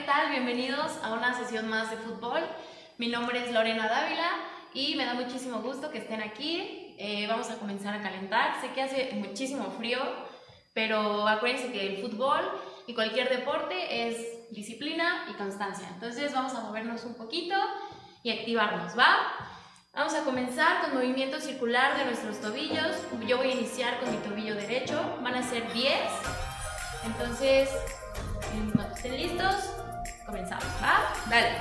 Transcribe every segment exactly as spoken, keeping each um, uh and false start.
tal? Bienvenidos a una sesión más de fútbol. Mi nombre es Lorena Dávila y me da muchísimo gusto que estén aquí. Eh, vamos a comenzar a calentar. Sé que hace muchísimo frío, pero acuérdense que el fútbol y cualquier deporte es disciplina y constancia. Entonces vamos a movernos un poquito y activarnos, ¿va? Vamos a comenzar con movimiento circular de nuestros tobillos. Yo voy a iniciar con mi tobillo derecho. Van a ser diez. Entonces, cuando estén listos, comenzamos, ¿va? Dale.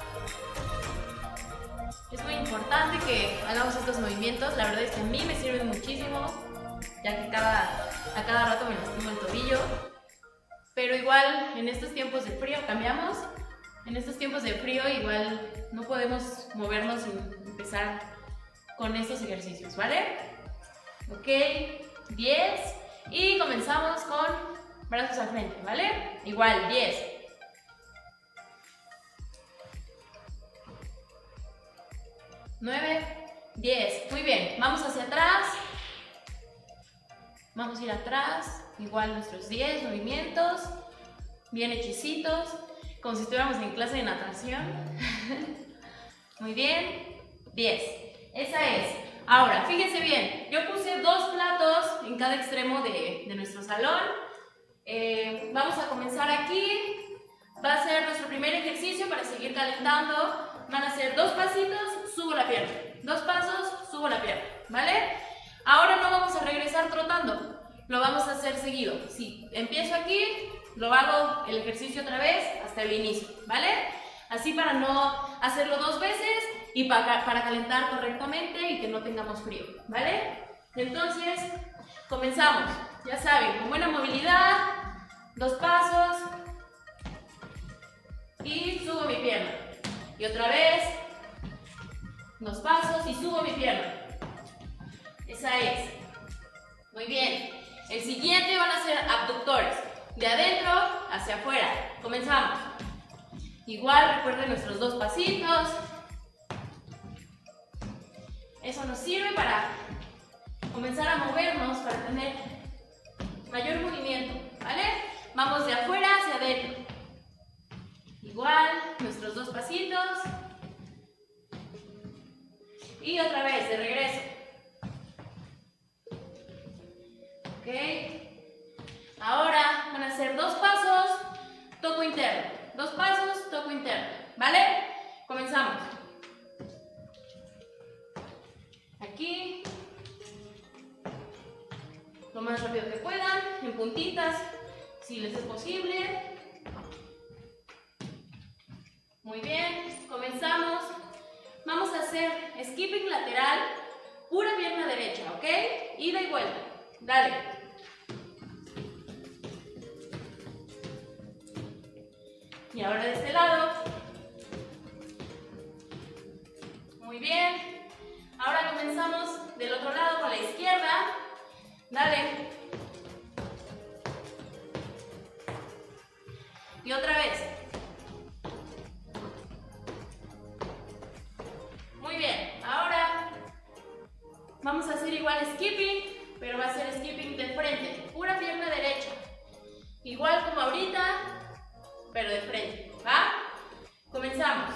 Es muy importante que hagamos estos movimientos. La verdad es que a mí me sirven muchísimo, ya que cada, a cada rato me lastimo el tobillo. Pero igual, en estos tiempos de frío, cambiamos. En estos tiempos de frío, igual no podemos movernos sin empezar con estos ejercicios, ¿vale? Ok, diez. Y comenzamos con brazos al frente, ¿vale? Igual, diez. nueve, diez. Muy bien, vamos hacia atrás. Vamos a ir atrás. Igual nuestros diez movimientos. Bien hechicitos. Como si estuviéramos en clase de natación. Muy bien. diez. Esa es. Ahora, fíjense bien. Yo puse dos platos en cada extremo de, de nuestro salón. Eh, vamos a comenzar aquí. Va a ser nuestro primer ejercicio para seguir calentando. Van a ser dos pasitos, subo la pierna. Dos pasos, subo la pierna. ¿Vale? Ahora no vamos a regresar trotando. Lo vamos a hacer seguido. Si empiezo aquí, lo hago el ejercicio otra vez hasta el inicio. ¿Vale? Así para no hacerlo dos veces y para, para calentar correctamente y que no tengamos frío. ¿Vale? Entonces, comenzamos. Ya saben, con buena movilidad, dos pasos y subo mi pierna. Y otra vez, dos pasos y subo mi pierna. Esa es. Muy bien. El siguiente van a ser abductores. De adentro hacia afuera. Comenzamos. Igual recuerden nuestros dos pasitos. Eso nos sirve para comenzar a movernos, para tener mayor movimiento, ¿vale? Vamos de afuera hacia adentro. Igual, nuestros dos pasitos. Y otra vez, de regreso. Ok. Ahora van a ser dos pasos, toco interno. Dos pasos, toco interno. ¿Vale? Comenzamos. Aquí. Lo más rápido que puedan, en puntitas, si les es posible. Muy bien, comenzamos. Vamos a hacer skipping lateral, pura pierna derecha, ¿ok? Ida y vuelta. Dale. Y ahora de este lado. Muy bien. Ahora comenzamos del otro lado con la izquierda. Dale. Y otra vez. Muy bien. Ahora vamos a hacer igual skipping, pero va a ser skipping de frente. Pura pierna derecha. Igual como ahorita, pero de frente. ¿Va? Comenzamos.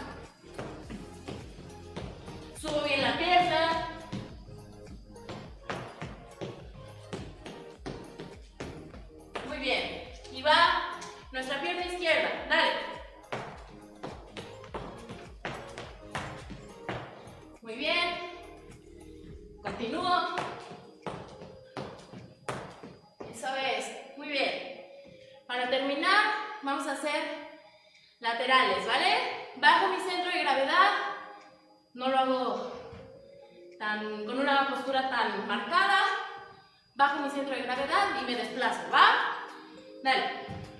Subo bien la pierna. Muy bien. Y va nuestra pierna izquierda. Dale. Muy bien. Continúo. Eso es. Muy bien. Para terminar, vamos a hacer laterales, ¿vale? Bajo mi centro de gravedad. No lo hago tan, con una postura tan marcada. Bajo mi centro de gravedad y me desplazo, ¿va? Dale.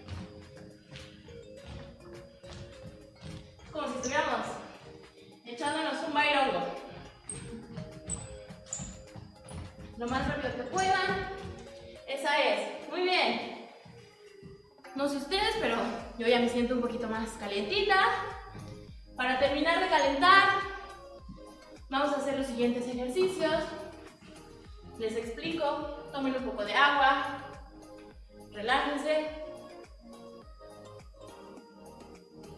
Como si estuviéramos echándonos un bairongo. Lo más rápido que puedan. Esa es. Muy bien. No sé ustedes, pero yo ya me siento un poquito más calientita. Para terminar de calentar, vamos a hacer los siguientes ejercicios. Les explico. Tomen un poco de agua. Relájense.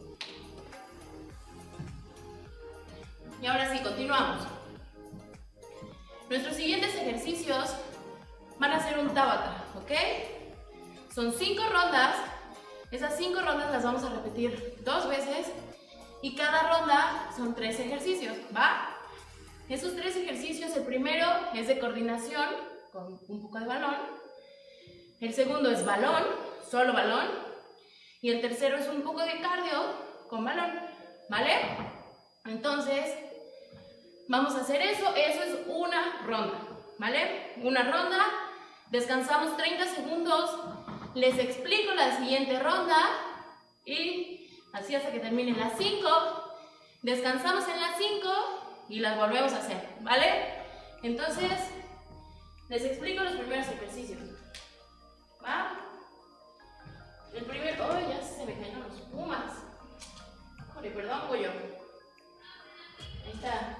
Y ahora sí, continuamos. Nuestros siguientes ejercicios van a ser un Tabata, ¿ok? Son cinco rondas. Esas cinco rondas las vamos a repetir dos veces y cada ronda son tres ejercicios, ¿va? Esos tres ejercicios, el primero es de coordinación con un poco de balón, el segundo es balón, solo balón, y el tercero es un poco de cardio con balón, ¿vale? Entonces, vamos a hacer eso, eso es una ronda, ¿vale? Una ronda, descansamos treinta segundos, les explico la siguiente ronda y así hasta que terminen las cinco, descansamos en las cinco y las volvemos a hacer, ¿vale? Entonces, les explico los primeros ejercicios, ¿va? El primero, oh, ya se me cayeron los pumas. Joder, perdón, pollo. Ahí está.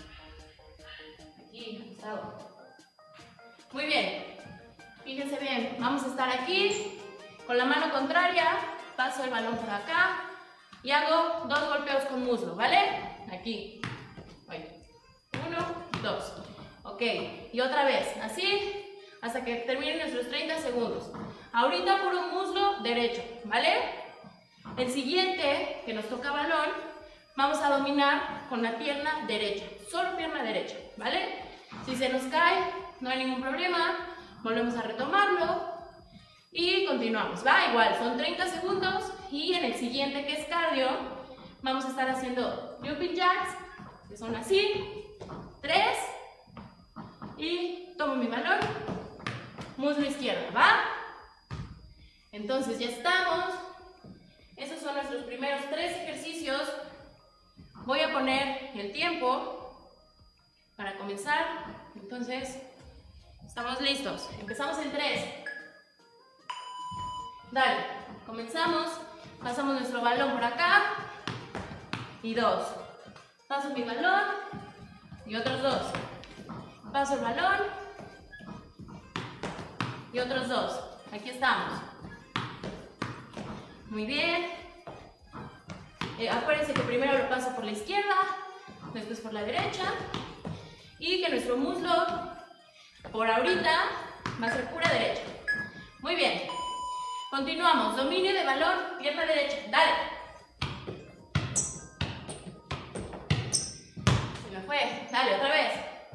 Aquí, estado. Muy bien. Fíjense bien, vamos a estar aquí. Con la mano contraria, paso el balón por acá y hago dos golpeos con muslo, ¿vale? Aquí. Uno, dos. Ok. Y otra vez, así, hasta que terminen nuestros treinta segundos. Ahorita puro muslo derecho, ¿vale? El siguiente, que nos toca balón, vamos a dominar con la pierna derecha, solo pierna derecha, ¿vale? Si se nos cae, no hay ningún problema, volvemos a retomarlo y continuamos, ¿va? Igual, son treinta segundos y en el siguiente, que es cardio, vamos a estar haciendo jumping jacks, que son así, tres, y tomo mi balón, muslo izquierdo, ¿va? Entonces ya estamos. Esos son nuestros primeros tres ejercicios. Voy a poner el tiempo para comenzar. Entonces, estamos listos. Empezamos en tres. Dale, comenzamos. Pasamos nuestro balón por acá. Y dos. Paso mi balón. Y otros dos. Paso el balón. Y otros dos. Aquí estamos. Muy bien. Eh, acuérdense que primero lo paso por la izquierda, después por la derecha. Y que nuestro muslo, por ahorita, va a ser pura derecha. Muy bien. Continuamos. Dominio de balón, pierna derecha. Dale. Se me fue. Dale, otra vez.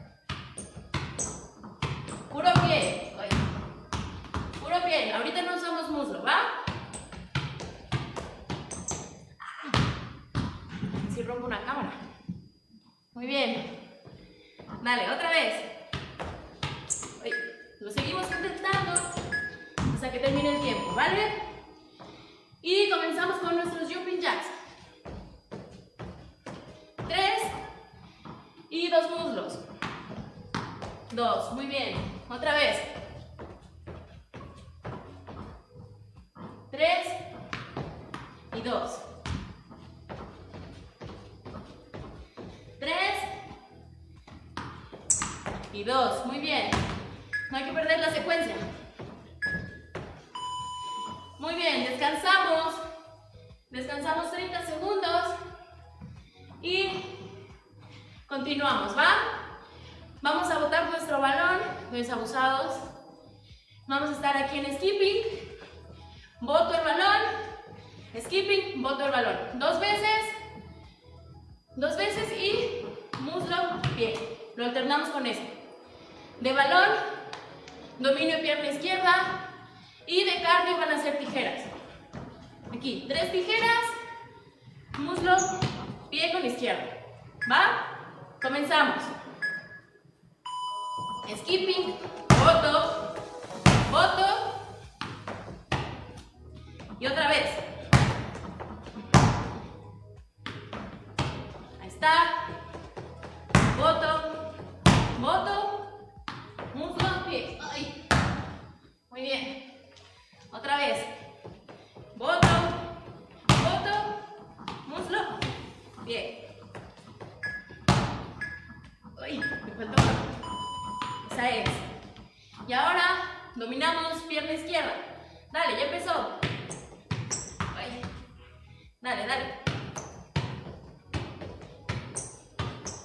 Puro pie. Oye. Puro pie. Ahorita no usamos muslo, ¿va? Si rompo una cámara. Muy bien. Dale, otra vez. Oye, lo seguimos intentando hasta que termine el tiempo, ¿vale? Y comenzamos con nuestros jumping jacks. Tres y dos muslos. Dos, muy bien. Otra vez. Tres y dos. Tres y dos. Muy bien. No hay que perder la secuencia. Muy bien. Descansamos. Descansamos treinta segundos. Y continuamos, ¿va? Vamos a botar nuestro balón. Desabusados. Vamos a estar aquí en skipping. Boto el balón. Skipping. Boto el balón. Dos veces. Dos veces y muslo, pie. Lo alternamos con eso. De balón, dominio pierna izquierda. Y de cardio van a ser tijeras. Aquí, tres tijeras. Muslo, pie con izquierda. ¿Va? Comenzamos. Skipping, boto, boto. Y otra vez. Ahí está. Boto, boto, muslo, pie. Ay. Muy bien. Otra vez. Boto, boto, muslo, pie. Uy, me faltó una. Esa es. Y ahora dominamos pierna izquierda. Dale, ya empezó. Ay. Dale, dale.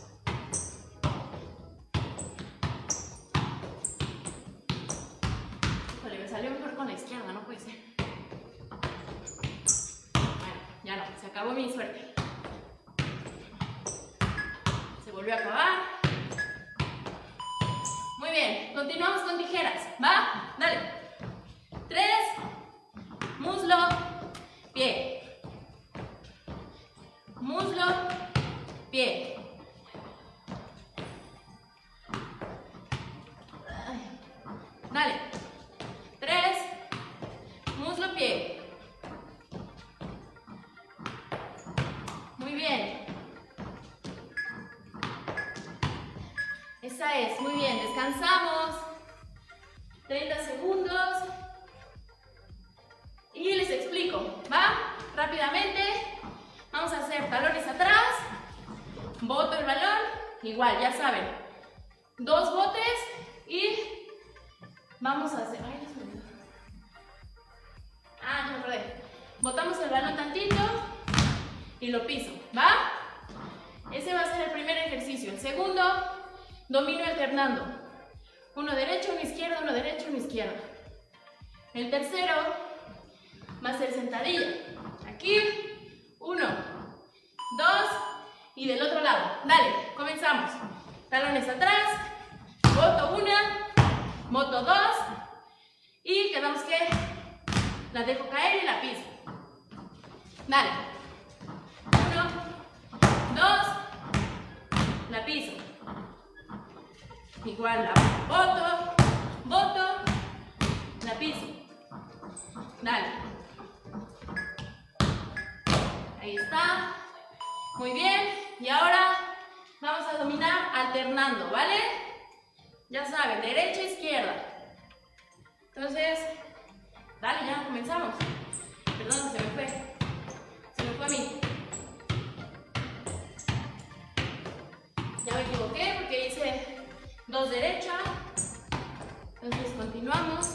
no, se acabó mi suerte. Se volvió a acabar. Muy bien, continuamos con tijeras, ¿va? Dale. Tres, muslo, pie. Muslo, pie. Dale. Tres, muslo, pie. Muy bien. Esa es, muy bien. Descansamos. treinta segundos. Y les explico, ¿va? Rápidamente. Vamos a hacer talones atrás. Boto el balón. Igual, ya saben. Dos botes y vamos a hacer... Ay, no me... Ah, no me acordé. Botamos el balón tantito y lo piso, ¿va? Ese va a ser el primer ejercicio. El segundo, domino alternando. Uno derecho, uno izquierdo, uno derecho, uno izquierdo. El tercero va a ser sentadilla. Aquí, uno, dos y del otro lado. Dale, comenzamos. Talones atrás, boto una, boto dos y quedamos que la dejo caer y la piso. Dale. Uno, dos, la piso. Igual la boto, boto, la piso. Dale. Ahí está. Muy bien. Y ahora vamos a dominar alternando, ¿vale? Ya saben, derecha, izquierda. Entonces, dale, ya comenzamos. Perdón, se me fue. Se me fue a mí. Ya me equivoqué porque hice dos derecha. Entonces continuamos.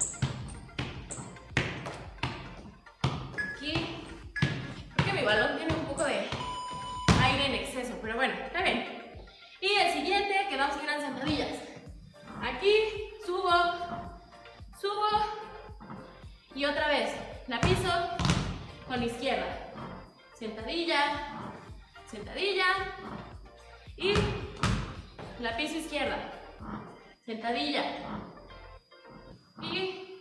Aquí. Creo que mi balón tiene un poco de aire en exceso, pero bueno, está bien. Y el siguiente, quedamos en las sentadillas. Aquí, subo, subo y otra vez, la piso con la izquierda. Sentadilla, sentadilla y la piso izquierda. Sentadilla y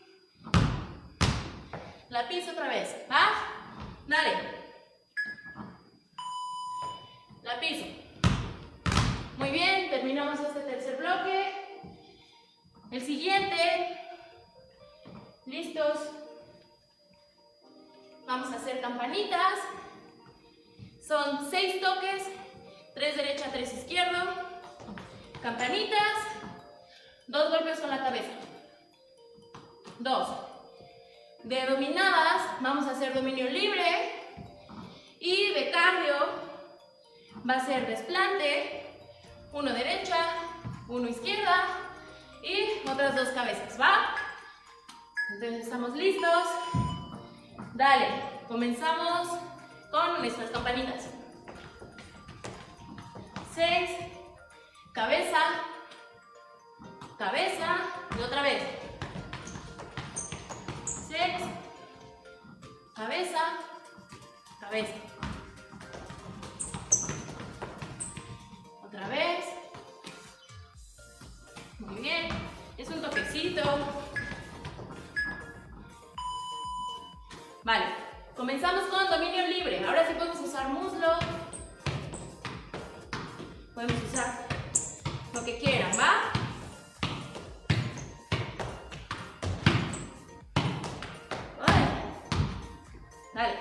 la piso otra vez, ¿va? Dale. La piso. Muy bien, terminamos este tercer bloque. El siguiente. ¿Listos? Vamos a hacer campanitas. Son seis toques. Tres derecha, tres izquierdo. Campanitas. Dos golpes con la cabeza. Dos. De dominadas vamos a hacer dominio libre. Y de cardio va a ser desplante, uno derecha, uno izquierda y otras dos cabezas, ¿va? Entonces estamos listos. Dale, comenzamos con nuestras campanitas. Seis, cabeza, cabeza y otra vez. Seis, cabeza, cabeza. Otra vez. Muy bien. Es un toquecito. Vale. Comenzamos con dominio libre. Ahora sí podemos usar muslo. Podemos usar lo que quieran, ¿va? Dale.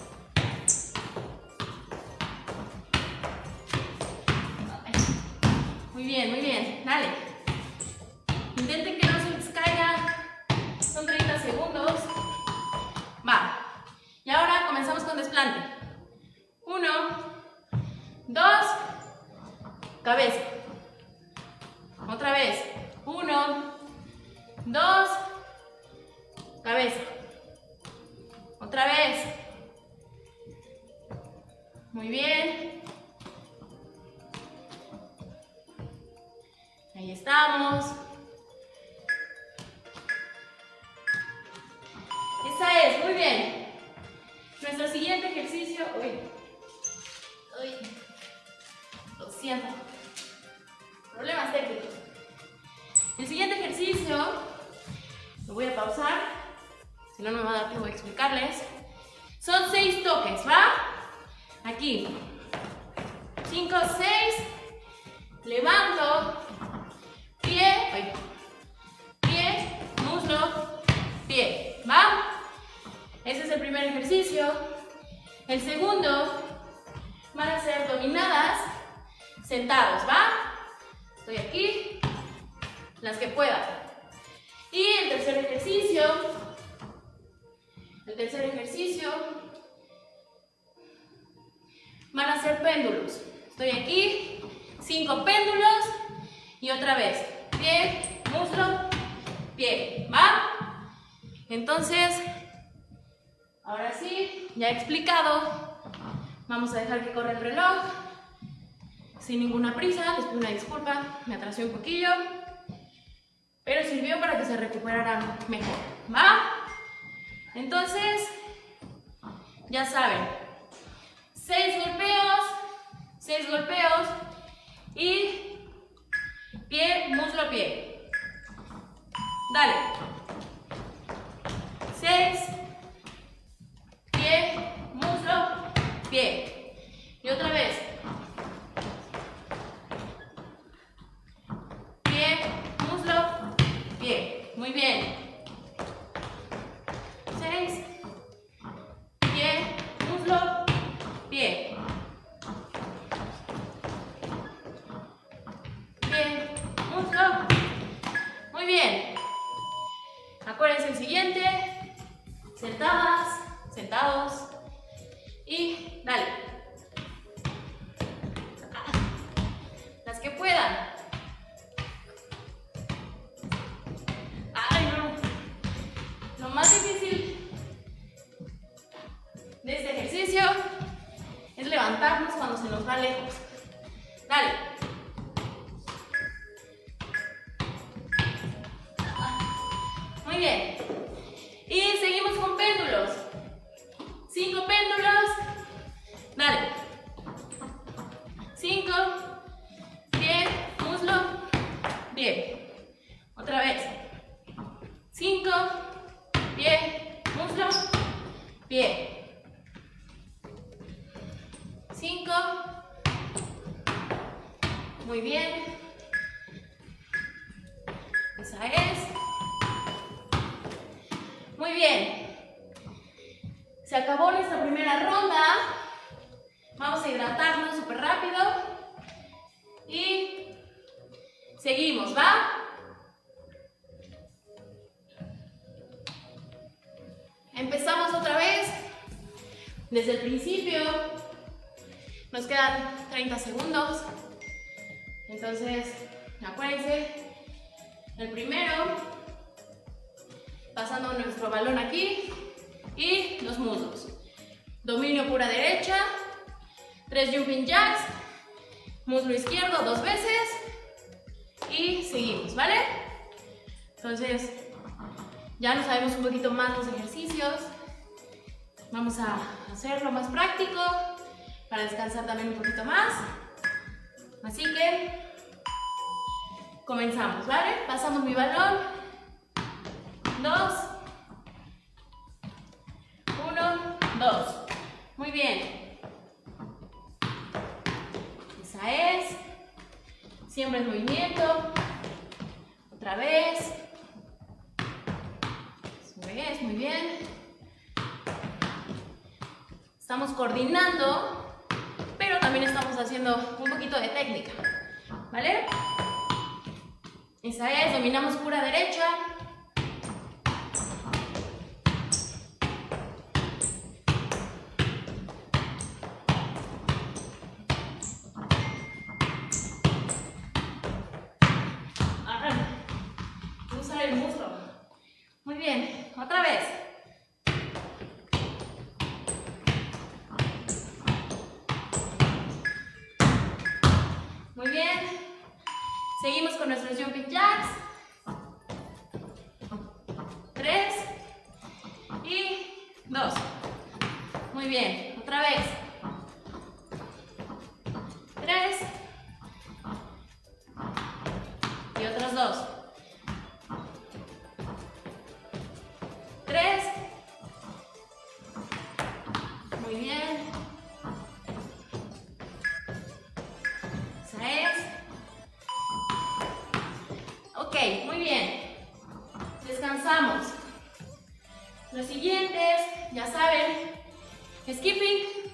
Muy bien, muy bien. Dale. Intenten que no se les caiga. Son treinta segundos. Va. Y ahora comenzamos con desplante. Uno, dos, cabeza. Otra vez. Uno, dos, cabeza. Otra vez. Muy bien. Ahí estamos. Esa es, muy bien. Nuestro siguiente ejercicio uy. Uy. Lo siento. Problemas técnicos. El siguiente ejercicio, lo voy a pausar, si no, no me va a dar tiempo de explicarles. Son seis toques, ¿va? Aquí. cinco, seis. Levanto. Pie. Ay, pie, muslo, pie. ¿Va? Ese es el primer ejercicio. El segundo van a ser dominadas sentados, ¿va? Estoy aquí, las que pueda. Y el tercer ejercicio, el tercer ejercicio van a ser péndulos. Estoy aquí, cinco péndulos y otra vez, pie, muslo, pie, ¿va? Entonces, ahora sí, ya he explicado, vamos a dejar que corra el reloj, sin ninguna prisa, les pido una disculpa, me atrasé un poquillo, pero sirvió para que se recuperaran mejor, ¿va? Entonces, ya saben, seis golpeos, seis golpeos y pie, muslo, pie. Dale. seis, pie, muslo, pie. Y otra vez. Pie, muslo, pie. Muy bien. seis, pie, muslo, pie. Pie, muslo. Muy bien. Acuérdense el siguiente. Sentadas, sentados. Y dale. Las que puedan. Ay, no. Lo más difícil de este ejercicio es levantarnos cuando se nos va lejos. Dale. Muy bien. Y seguimos con péndulos. Cinco péndulos. Dale. Cinco. Pie, muslo, pie. Otra vez. Cinco. Pie, muslo, pie. Cinco. Muy bien. Esa es. Muy bien. Se acabó nuestra primera ronda. Vamos a hidratarnos súper rápido. Y seguimos, ¿va? Empezamos otra vez. Desde el principio. Nos quedan treinta segundos. Entonces, acuérdense. El primero, pasando nuestro balón aquí. Y los muslos. Dominio pura derecha. Tres jumping jacks. Muslo izquierdo dos veces. Y seguimos, ¿vale? Entonces, ya nos sabemos un poquito más los ejercicios. Vamos a hacerlo más práctico para descansar también un poquito más. Así que comenzamos, ¿vale? Pasamos mi balón. Dos. Uno, dos. Muy bien. Esa es. Siempre en movimiento. Otra vez. Eso es, muy bien. Estamos coordinando, pero también estamos haciendo un poquito de técnica, ¿vale? Esa es, dominamos pura derecha. Usar el muslo. Muy bien, otra vez. Muy bien. Seguimos con nuestros jumping jacks. Tres y dos. Muy bien, otra vez.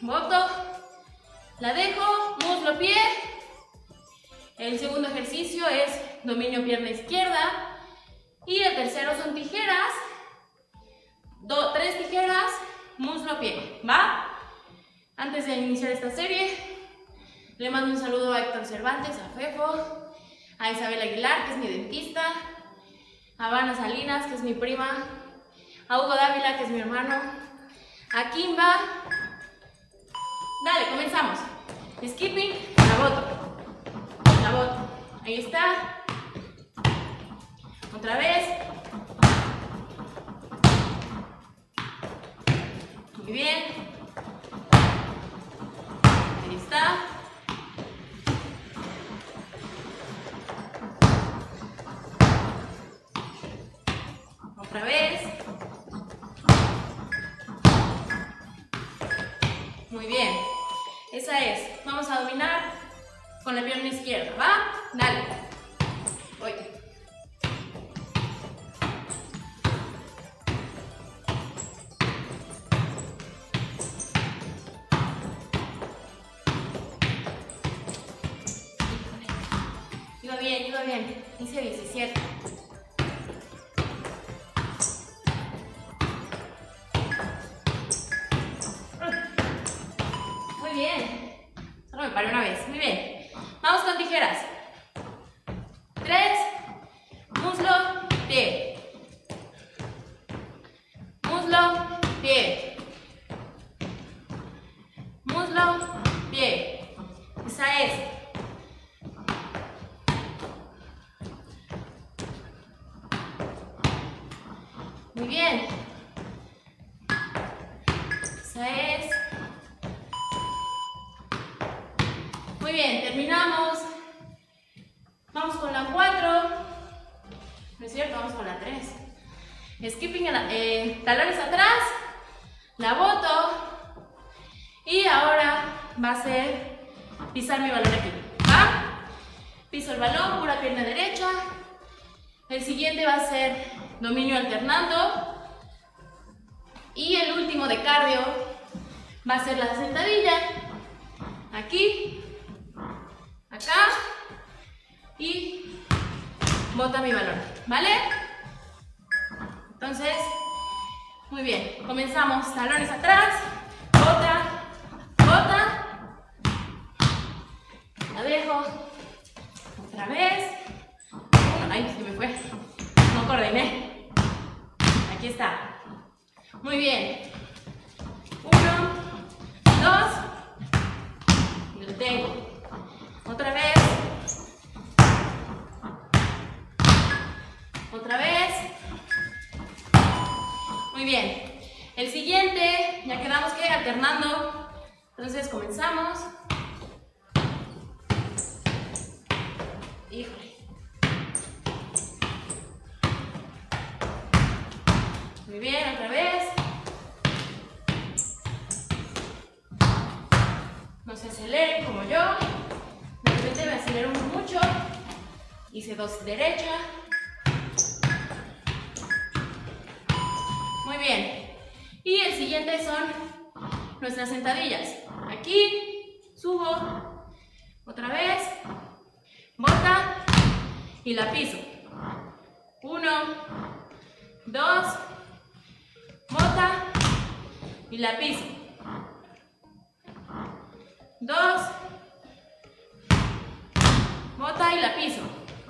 boto, la dejo, muslo, pie. El segundo ejercicio es dominio pierna izquierda. Y el tercero son tijeras. Do, tres tijeras, muslo, pie. ¿Va? Antes de iniciar esta serie, le mando un saludo a Héctor Cervantes, a Fefo, a Isabel Aguilar, que es mi dentista, a Vana Salinas, que es mi prima, a Hugo Dávila, que es mi hermano, a Kimba. Dale, comenzamos. Skipping, la boto, la boto. Ahí está. Otra vez. Muy bien. Ahí está. Otra vez. Muy bien. Esa es. Vamos a dominar con la pierna izquierda, ¿va? Dale. Voy. Iba bien, iba bien. Hice diecisiete. Muy bien. Solo me paré una vez. Muy bien. Vamos con tijeras. Tres. Muslo, pie. Muslo, pie. Muslo, pie. Esa es. Muy bien. Esa es. Muy bien, terminamos. Vamos con la cuatro. No es cierto, vamos con la tres. Skipping, eh, talones atrás. La boto. Y ahora va a ser pisar mi balón aquí. ¿Va? Piso el balón, pura pierna derecha. El siguiente va a ser dominio alternando. Y el último de cardio va a ser la sentadilla. Aquí, acá y bota mi balón, ¿vale? Entonces, muy bien, comenzamos, talones atrás, bota, bota, la dejo, otra vez, ay, se me fue, no coordiné, aquí está, muy bien, uno, dos, y lo tengo, otra vez, otra vez, muy bien, el siguiente, ya quedamos que alternando, entonces comenzamos, híjole, muy bien, otra vez, no se aceleren como yo, de repente me acelero mucho, hice dos derecha, muy bien, y el siguiente son nuestras sentadillas, aquí, subo, otra vez, bota y la piso, uno, dos, bota y la piso, dos, bota y la piso,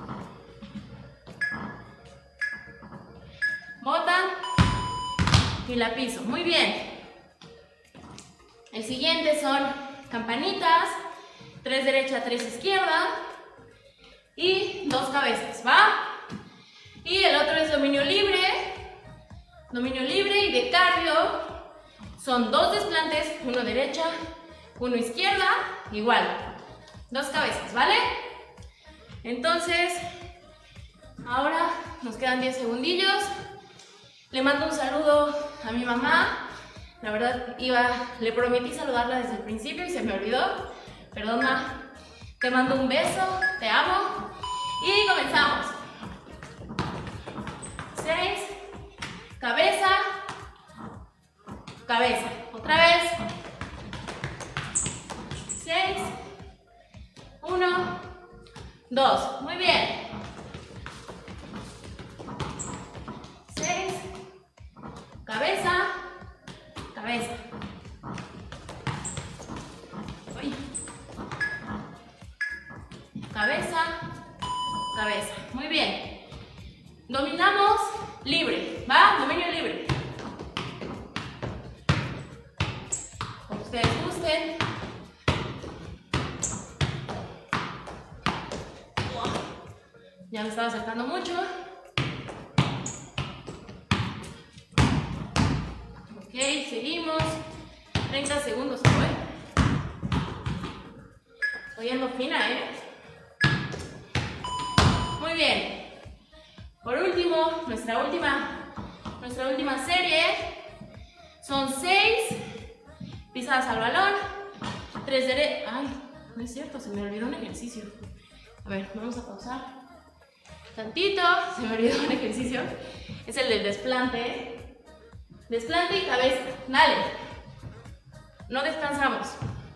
bota y la piso, muy bien. El siguiente son campanitas, tres derecha, tres izquierda y dos cabezas, ¿va? Y el otro es dominio libre, dominio libre y de cardio son dos desplantes, uno derecha, uno izquierda, igual, dos cabezas, ¿vale? Entonces, ahora nos quedan diez segundillos. Le mando un saludo a mi mamá. La verdad, iba, le prometí saludarla desde el principio y se me olvidó. Perdón, ma. Te mando un beso, te amo. Y comenzamos. Seis, cabeza, cabeza. Otra vez. dos, muy bien. seis, cabeza, cabeza. Uy. Cabeza, cabeza. Muy bien. Dominamos libre, ¿va? Dominio libre. Como ustedes gusten. Ya me estaba acercando mucho. Ok, seguimos. treinta segundos, ¿eh? Estoy yendo fina, ¿eh? Muy bien. Por último, nuestra última, nuestra última serie son seis pisadas al balón, tres derechas. Ay, no es cierto, se me olvidó un ejercicio. A ver, vamos a pausar tantito, se me olvidó un ejercicio. Es el del desplante. Desplante y cabeza. Dale. No descansamos.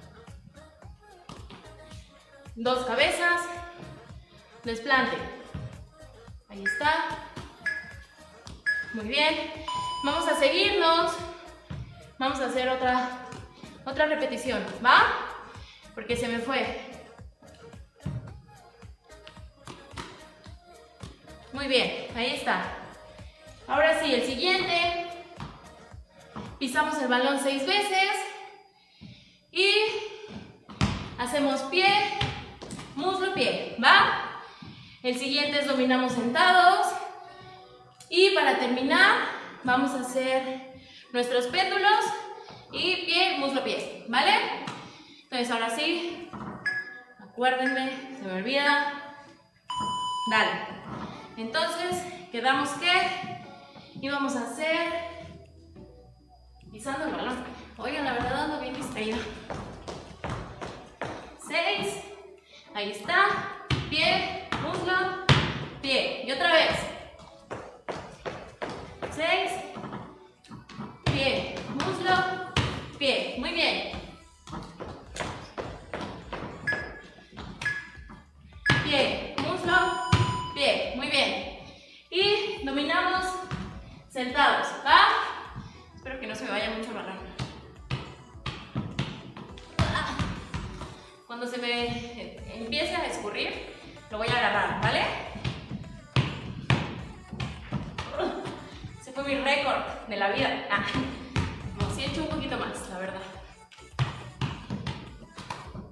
Dos cabezas. Desplante. Ahí está. Muy bien. Vamos a seguirnos. Vamos a hacer otra, otra repetición. ¿Va? Porque se me fue. Muy bien, ahí está. Ahora sí, el siguiente. Pisamos el balón seis veces. Y hacemos pie, muslo, pie. ¿Va? El siguiente es dominamos sentados. Y para terminar, vamos a hacer nuestros péndulos. Y pie, muslo, pie. ¿Vale? Entonces ahora sí. Acuérdenme, se me olvida. Dale. Entonces, quedamos que íbamos a hacer pisando el balón. Oigan, la verdad ando bien distraída. seis. Ahí está. Pie, muslo, pie. Y otra vez. seis. Pie, muslo, pie. Muy bien. Pie, muslo, pie. Muy bien. Y dominamos sentados. ¿Va? Espero que no se me vaya mucho el balón. Cuando se me empiece a escurrir, lo voy a agarrar, ¿vale? Ese fue mi récord de la vida. Ah, no, sí he hecho un poquito más, la verdad. Ok.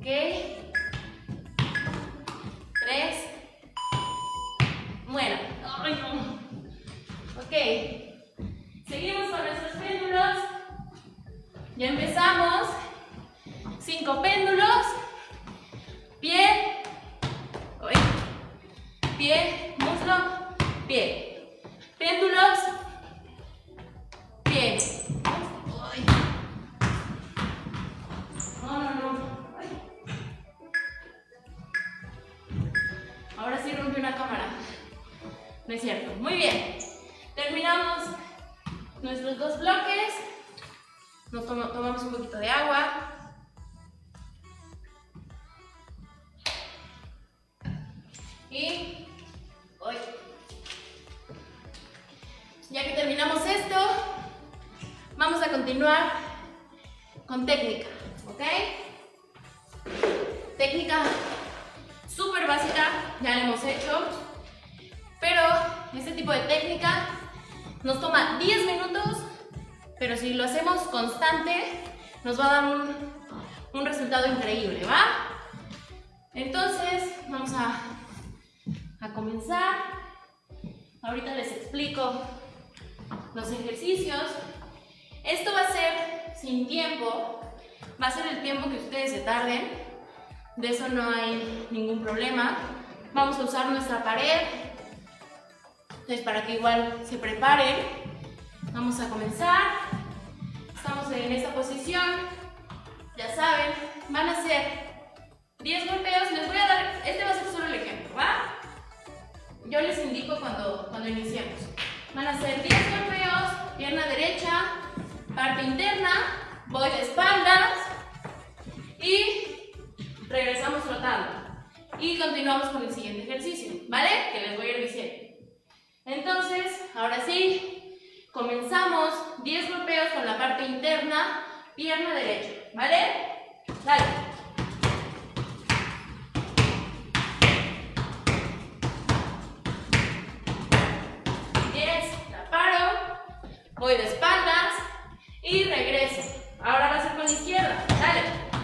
Tres. Bueno. Ay, no. Ok. Seguimos con nuestros péndulos. Ya empezamos. Cinco péndulos. Pie. Uy. Pie. Muslo. Pie. Péndulos. Pie. Uy. No, no, no. Ay. Ahora sí rompí una cámara. No es cierto. Muy bien. Terminamos nuestros dos bloques. Nos tom tomamos un poquito de agua. Y hoy, ya que terminamos esto, vamos a continuar con técnica, ¿ok? Técnica súper básica, ya la hemos hecho, pero este tipo de técnica nos toma diez minutos, pero si lo hacemos constante, nos va a dar un, un resultado increíble, ¿va? Entonces, vamos a, a comenzar. Ahorita les explico los ejercicios. Esto va a ser sin tiempo, va a ser el tiempo que ustedes se tarden, de eso no hay ningún problema. Vamos a usar nuestra pared, entonces para que igual se preparen, vamos a comenzar. Estamos en esta posición, ya saben, van a ser diez golpeos. Les voy a dar, este va a ser solo el ejemplo, ¿va? Yo les indico cuando, cuando iniciemos. Van a ser diez golpeos, pierna derecha, parte interna, voy de espaldas y regresamos flotando. Y continuamos con el siguiente ¿vale? Que les voy a ir diciendo. Entonces, ahora sí, comenzamos diez golpeos con la parte interna, pierna derecha, ¿vale? Dale. diez, la paro, voy de espaldas y regreso. Ahora va a ser con la izquierda, dale.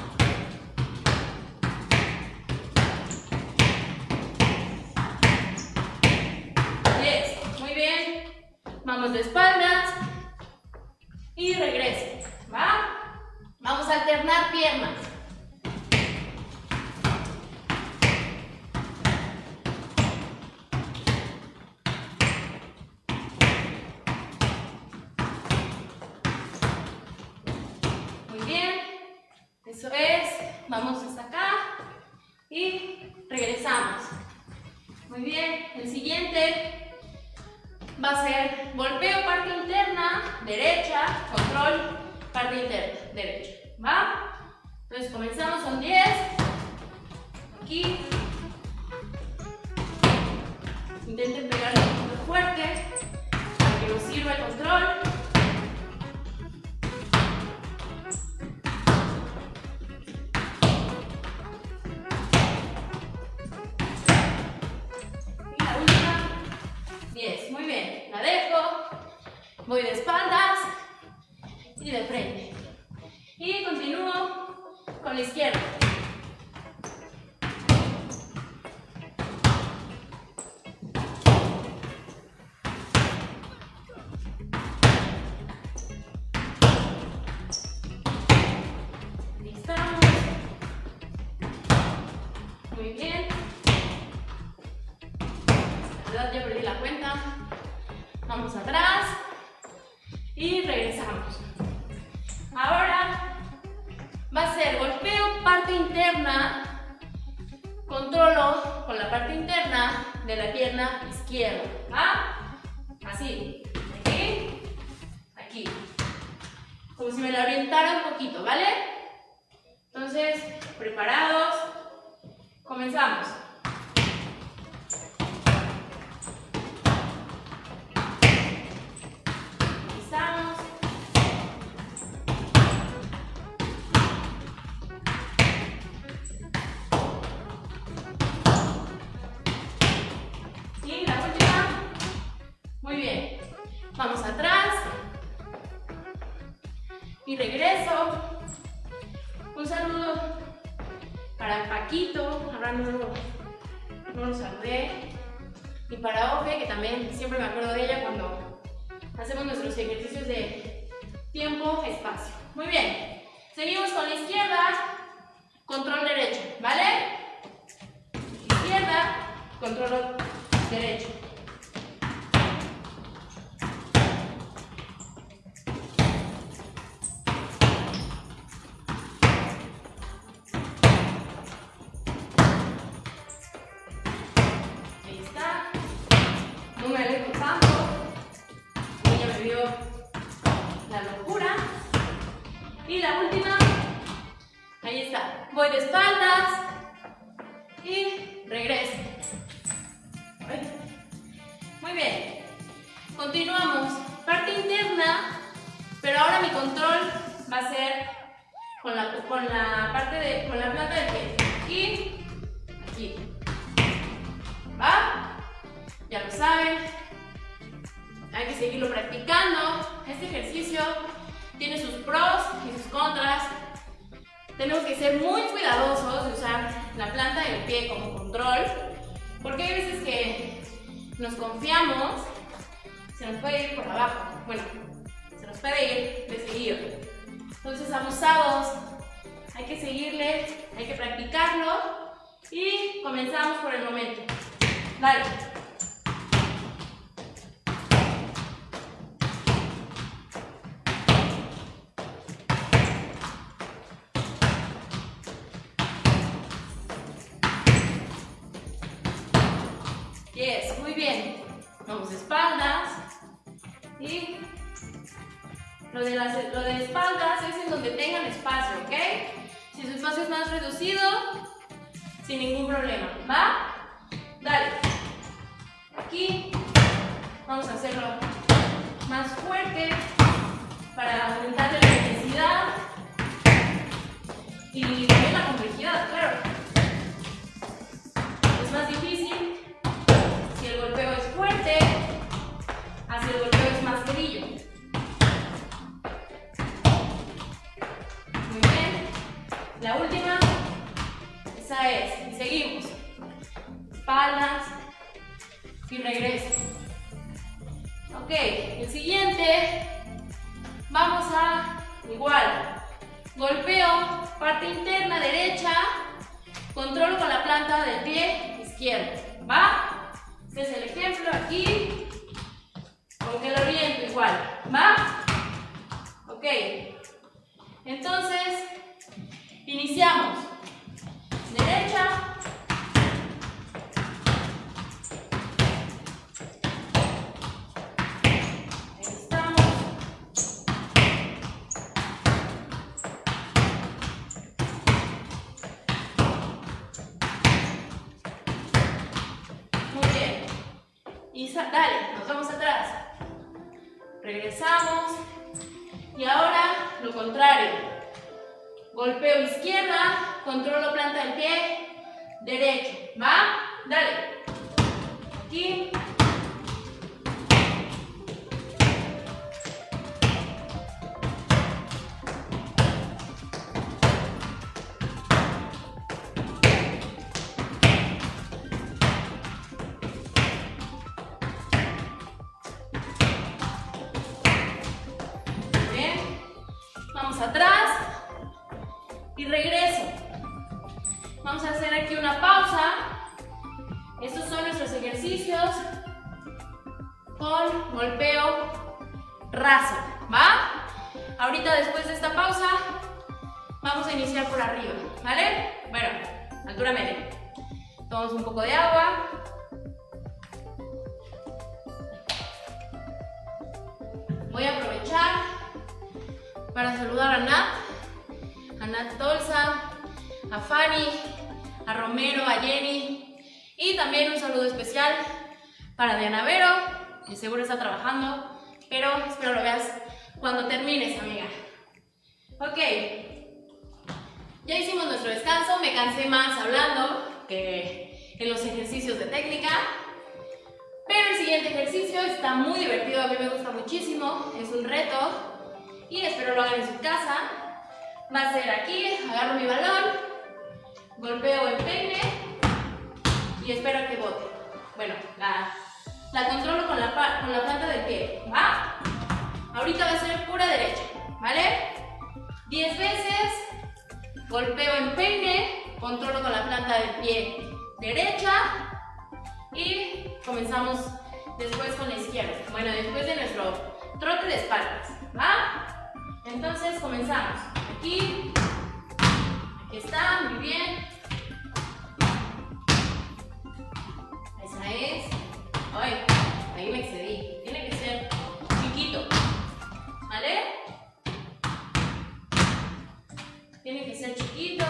diez, muy bien. Vamos de espaldas y regreso, ¿va? Vamos a alternar piernas. Muy bien. Eso es. Vamos hasta acá y regresamos. Muy bien. El siguiente va a ser golpeo parte interna, derecha, control, parte interna, derecha. ¿Va? Entonces comenzamos, son diez. Aquí. Intenten pegarlo un poquito fuerte para que nos sirva el control. Y la última, diez. Muy bien. La dejo. Voy de espaldas y de frente. Y continúo con la izquierda. Ahí estamos. Muy bien. La verdad ya perdí la cuenta. Vamos atrás y regresamos. Ahora va a ser golpeo parte interna, controlo con la parte interna de la pierna izquierda, ¿va? Así, aquí, aquí, como si me la orientara un poquito, ¿vale? Entonces, preparados, comenzamos. Estamos. Y la última. Muy bien. Vamos atrás. Y regreso. Un saludo para Paquito, ahora no lo, no lo saludé. Y para Ofe, que también siempre me acuerdo de ella cuando hacemos nuestros ejercicios de tiempo, espacio. Muy bien. Seguimos con la izquierda, control derecho, ¿vale? Izquierda, control derecho. Ahí está. No me alejo tanto. Ella me vio la locura. Y la última. Ahí está. Voy de espaldas. Y regreso. Muy bien. Continuamos. Parte interna. Pero ahora mi control va a ser con la, con la parte de, con la planta del pie. Aquí. Aquí. ¿Va? Ya lo saben. Hay que seguirlo practicando. Este ejercicio tiene sus pros y sus contras. Tenemos que ser muy cuidadosos de usar la planta del pie como control, porque hay veces que nos confiamos, se nos puede ir por abajo. Bueno, se nos puede ir de seguido. Entonces, abusados, hay que seguirle, hay que practicarlo y comenzamos por el momento. Dale. Yes, muy bien. Vamos de espaldas. Y lo de, las, lo de espaldas es en donde tengan espacio, ¿ok? Si su espacio es más reducido, sin ningún problema. ¿Va? Dale. aquí. Vamos a hacerlo más fuerte para aumentarle la intensidad y también la complejidad, claro. Es más difícil si el golpeo es fuerte, así el golpeo es más grillo. Muy bien. La última, esa es. Y seguimos. Espaldas y regreso. Ok, el siguiente, vamos a igual. Golpeo, parte interna derecha, controlo con la planta del pie izquierdo. ¿Va? Este es el ejemplo aquí. Con que lo oriento igual. ¿Va? Ok. Entonces, iniciamos. Derecha. Dale, nos vamos atrás. Regresamos. Y ahora lo contrario. Golpeo izquierda, controlo planta del pie derecho. ¿Va? Dale. Aquí. Atrás y regreso. Vamos a hacer aquí una pausa. Estos son nuestros ejercicios con golpeo raso. ¿Va? Ahorita después de esta pausa vamos a iniciar por arriba. ¿Vale? Bueno, altura media. Tomamos un poco de agua. Voy a aprovechar para saludar a Nat, a Nat Tolsa, a Fanny, a Romero, a Jenny y también un saludo especial para Diana Vero, que seguro está trabajando, pero espero lo veas cuando termines, amiga. Ok, ya hicimos nuestro descanso, me cansé más hablando que en los ejercicios de técnica, pero el siguiente ejercicio está muy divertido, a mí me gusta muchísimo, es un reto. Y espero lo hagan en su casa. Va a ser aquí, agarro mi balón, golpeo el peine y espero que bote. Bueno, la, la controlo con la, con la planta del pie. ¿Va? Ahorita va a ser pura derecha, ¿vale? diez veces, golpeo en peine, controlo con la planta del pie derecha y comenzamos después con la izquierda. Bueno, después de nuestro trote de espaldas. ¿Va? Entonces comenzamos. Aquí, aquí está, muy bien. Esa es. Ay, ahí me excedí. Tiene que ser chiquito. ¿Vale? Tiene que ser chiquito.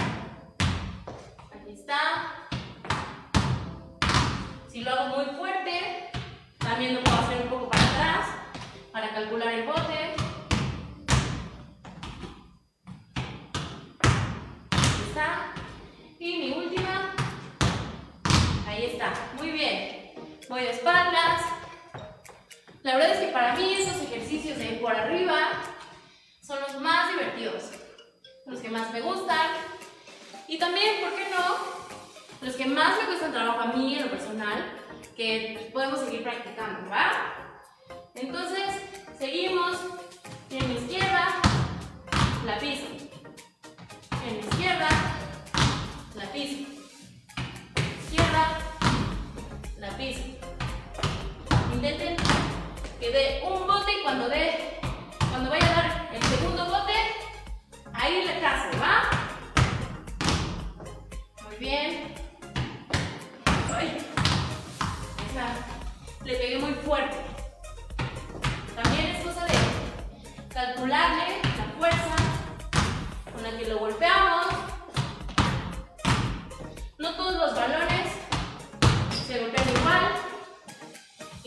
Aquí está. Si lo hago muy fuerte, también lo puedo hacer un poco para atrás para calcular el bote. Y mi última, ahí está, muy bien. Voy de espaldas. La verdad es que para mí estos ejercicios de por arriba son los más divertidos, los que más me gustan y también, ¿por qué no?, los que más me cuestan trabajo a mí en lo personal, que podemos seguir practicando, ¿va? Entonces, seguimos. En mi izquierda, la piso. En mi izquierda, la piso. Izquierda, la piso. Intenten que dé un bote y cuando dé, cuando vaya a dar el segundo bote, ahí le caso, ¿va? Muy bien. Ay, esa, le pegué muy fuerte. También es cosa de calcularle la fuerza con la que lo golpeamos. No todos los balones se golpean igual.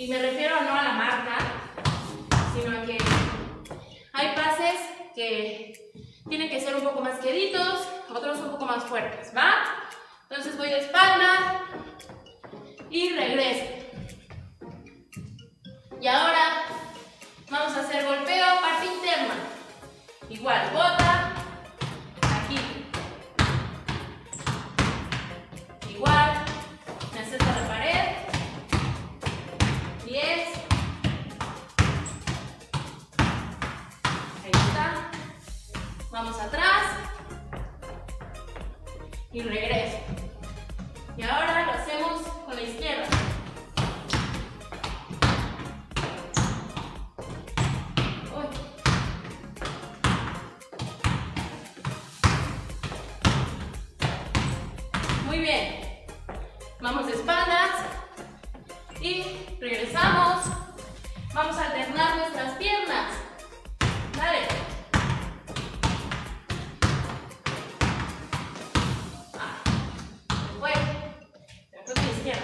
Y me refiero no a la marca, sino a que hay pases que tienen que ser un poco más queditos, otros un poco más fuertes, ¿va? Entonces voy de espalda y regreso. Y ahora vamos a hacer golpeo, parte interna. Igual, bota, aquí. Igual, me acerco a la pared. diez. Ahí está. Vamos atrás. Y regreso. Y ahora lo hacemos con la izquierda. Muy bien. Vamos de espaldas y regresamos. Vamos a alternar nuestras piernas. Dale. Ah, fue. Me fue con la izquierda.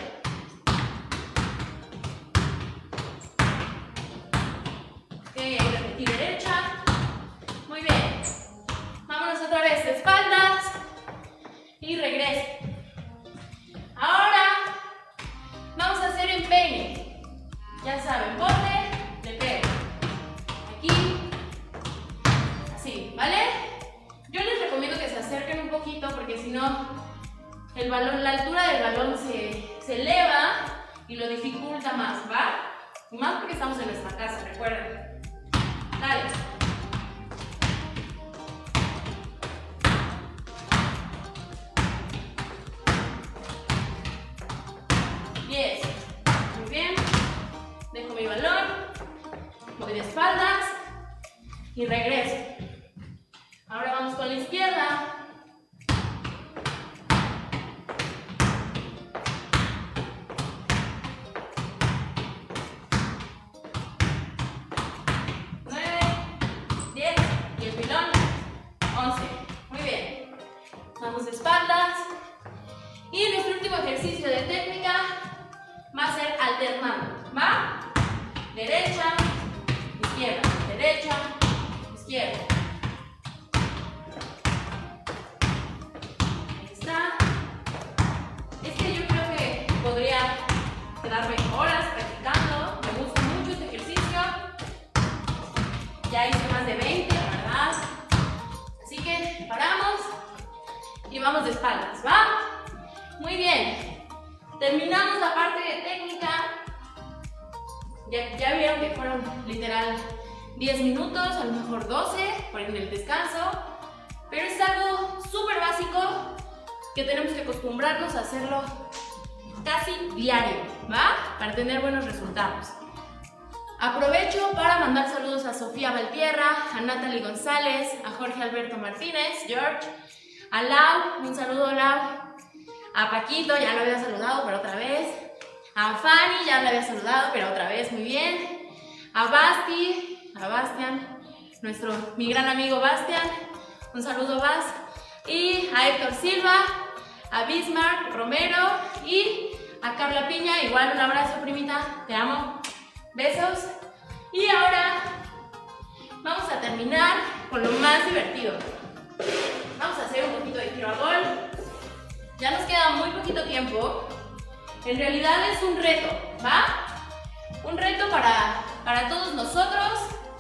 Ok, ahí repetí derecha. Muy bien. Vámonos otra vez de espaldas y regreso. Ahora vamos a hacer empeine. Ya saben, bote, le pego. Aquí, así, ¿vale? Yo les recomiendo que se acerquen un poquito porque si no, el balón, la altura del balón se, se eleva y lo dificulta más, ¿va? Y más porque estamos en nuestra casa, recuerden. Dale. diez. Muy bien. Dejo mi balón. Voy de espaldas. Y regreso. Ahora vamos con la izquierda. nueve, diez. Y el pilón. once. Muy bien. Vamos de espaldas. Y nuestro último ejercicio de técnica va a ser alternando, ¿va? Derecha, izquierda, derecha, izquierda. Ahí está. Es que yo creo que podría quedarme horas practicando. Me gusta mucho este ejercicio. Ya hice más de veinte, la verdad. Así que paramos y vamos de espaldas, ¿va? Muy bien. Terminamos la parte de técnica. Ya, ya vieron que fueron literal diez minutos, a lo mejor doce, por en el descanso. Pero es algo súper básico que tenemos que acostumbrarnos a hacerlo casi diario, ¿va? Para tener buenos resultados. Aprovecho para mandar saludos a Sofía Valtierra, a Natalie González, a Jorge Alberto Martínez, George, a Lau, un saludo Lau. A Paquito, ya lo había saludado, pero otra vez. A Fanny, ya lo había saludado, pero otra vez, muy bien. A Basti, a Bastian, nuestro, mi gran amigo Bastian. Un saludo, Bas. Y a Héctor Silva, a Bismarck Romero y a Carla Piña. Igual un abrazo, primita, te amo. Besos. Y ahora vamos a terminar con lo más divertido. Vamos a hacer un poquito de tiro a gol. Ya nos queda muy poquito tiempo. En realidad es un reto, ¿va? Un reto para, para todos nosotros.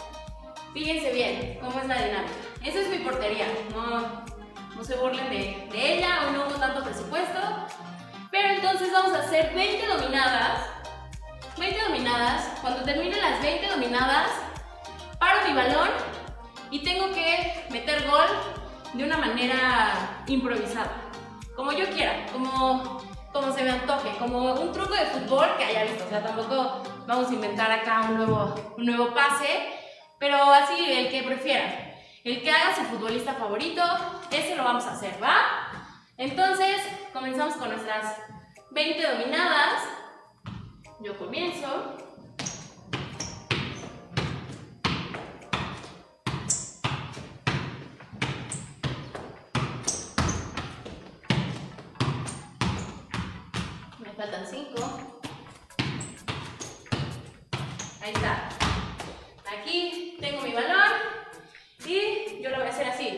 Fíjense bien cómo es la dinámica. Esa es mi portería. No, no se burlen de, de ella, aún no hubo tanto presupuesto. Pero entonces vamos a hacer veinte dominadas. veinte dominadas. Cuando termine las veinte dominadas, paro mi balón y tengo que meter gol de una manera improvisada. Como yo quiera, como, como se me antoje, como un truco de fútbol que haya visto. O sea, tampoco vamos a inventar acá un nuevo, un nuevo pase, pero así el que prefiera. El que haga su futbolista favorito, ese lo vamos a hacer, ¿va? Entonces, comenzamos con nuestras veinte dominadas. Yo comienzo. Me faltan cinco. Ahí está. Aquí tengo mi balón y yo lo voy a hacer así.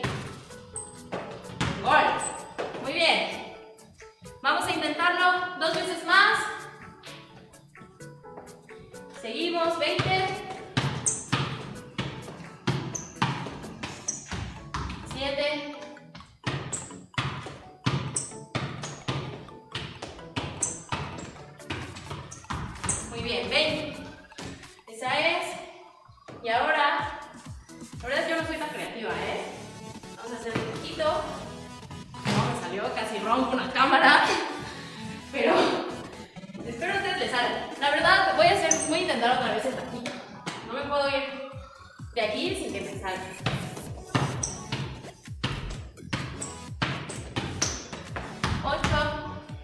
Gol. Muy bien. Vamos a intentarlo dos veces más. Seguimos, veinte. siete. Muy bien, veinte. Esa es. Y ahora, la verdad yo no soy tan creativa, ¿eh? Vamos a hacer un poquito. No, me salió, casi rompo una cámara. Pero espero que a ustedes les salga. La verdad, voy a hacer, voy a intentar otra vez el taquito. No me puedo ir de aquí sin que me salga. ocho.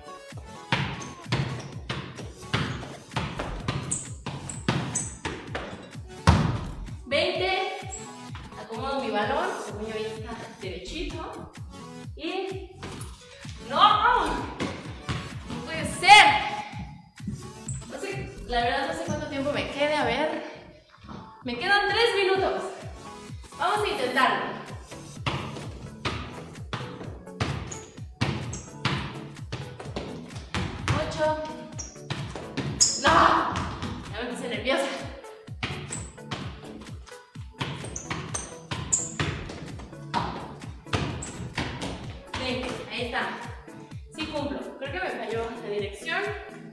veinte. Acomodo mi balón, según yo ahí está derechito. Y... ¡no! ¡No puede ser! No sé, la verdad no sé cuánto tiempo me quede, a ver. Me quedan tres minutos. Vamos a intentarlo. ocho. ¡No! Ya me puse nerviosa. Ahí está. Sí cumplo. Creo que me falló la dirección.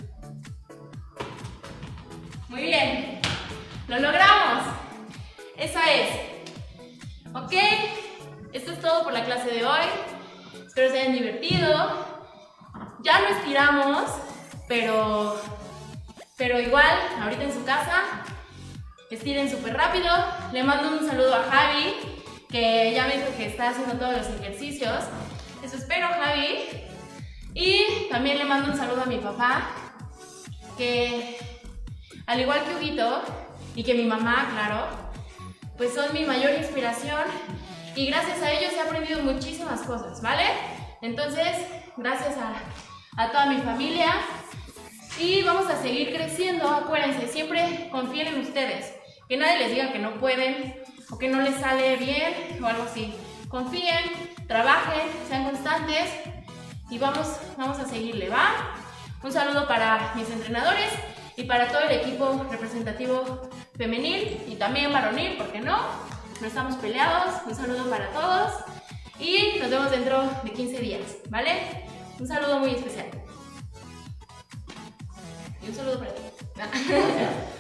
Muy bien. Lo logramos. Esa es. Ok. Esto es todo por la clase de hoy. Espero se hayan divertido. Ya lo estiramos, pero, pero igual, ahorita en su casa, estiren súper rápido. Le mando un saludo a Javi, que ya me dijo que está haciendo todos los ejercicios. Eso espero, Javi. Y también le mando un saludo a mi papá, que al igual que Huguito y que mi mamá, claro, pues son mi mayor inspiración y gracias a ellos he aprendido muchísimas cosas, ¿vale? Entonces, gracias a, a toda mi familia y vamos a seguir creciendo. Acuérdense, siempre confíen en ustedes, que nadie les diga que no pueden o que no les sale bien o algo así. Confíen, trabajen, sean constantes y vamos, vamos a seguirle, ¿va? Un saludo para mis entrenadores y para todo el equipo representativo femenil y también varonil, ¿por qué no? No estamos peleados. Un saludo para todos y nos vemos dentro de quince días, ¿vale? Un saludo muy especial. Y un saludo para ti.